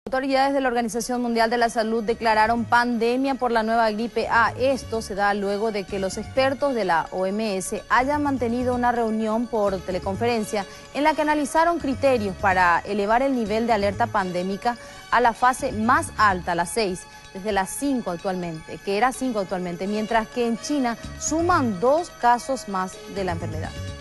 Autoridades de la Organización Mundial de la Salud declararon pandemia por la nueva gripe A. Esto se da luego de que los expertos de la OMS hayan mantenido una reunión por teleconferencia en la que analizaron criterios para elevar el nivel de alerta pandémica a la fase más alta, la 6, desde las 5 actualmente, que era 5 actualmente, mientras que en China suman 2 casos más de la enfermedad.